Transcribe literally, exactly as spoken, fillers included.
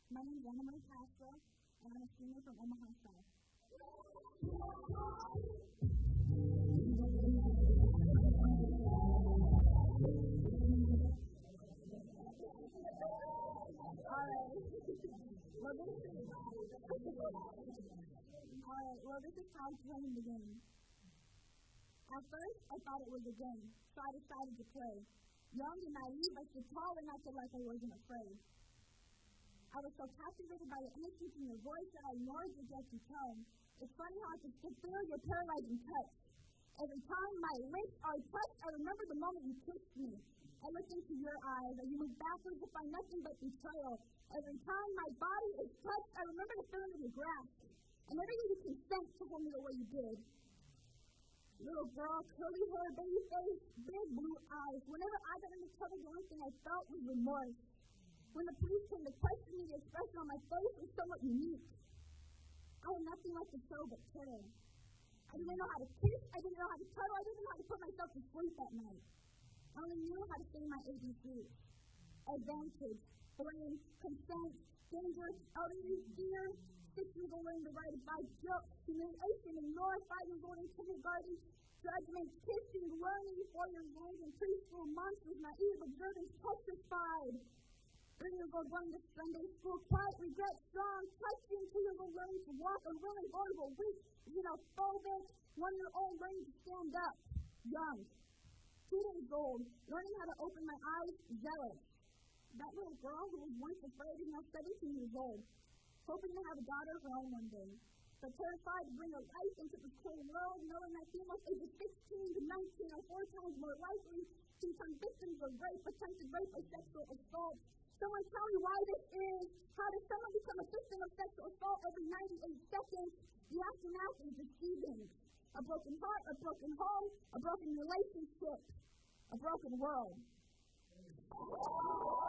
My name is Anna Marie Castro, and I'm a senior from Omaha South. Alright. Well, this is Alright, well, this is how playing the game. At first, I thought it was a game, so I decided to play. Young and naive, I stood tall enough to like I wasn't afraid. I was so captivated by the innocence in your voice that I ignored your guilty tone. It's funny how I could still feel your paralyzing touch. Every time my lips are touched, I remember the moment you kissed me. I looked into your eyes, and you moved backwards to find nothing but betrayal. Every time my body is touched, I remember the feeling of your grasp. I never gave you consent to hold me the way you did. Little girl, curly hair, baby face, big blue eyes. Whenever I got into trouble, the only thing I felt was remorse. When the police came to question me, the expression on my face was somewhat unique. I had nothing left to show but terror. I didn't know how to kiss, I didn't know how to cuddle, I didn't know how to put myself to sleep at night. I only knew how to say my A B Cs. Advantage, blame, consent, danger, elderly, fear. Six years old learning to ride a bike, guilt, humiliation, ignore, five years old in kindergarten, judgment, kissing, learning, four years old in preschool, monsters, naive, observance, petrified. Three years old going to Sunday school, quiet, regret, strong, touching, two years old learning to walk, unwilling, vulnerable, weak, xenophobic, one year old learning to stand up, young. Two days old, learning how to open my eyes, jealous. That little girl who was once afraid is now seventeen years old, hoping to have a daughter of her own one day, but terrified to bring her life into this cool world, knowing that females ages sixteen to nineteen are four times more likely to become victims of rape, attempted rape, or sexual assault. Someone tell me why this is. How does someone become a victim of sexual assault every ninety-eight seconds? The aftermath is deceiving. A broken heart, a broken home, a broken relationship, a broken world.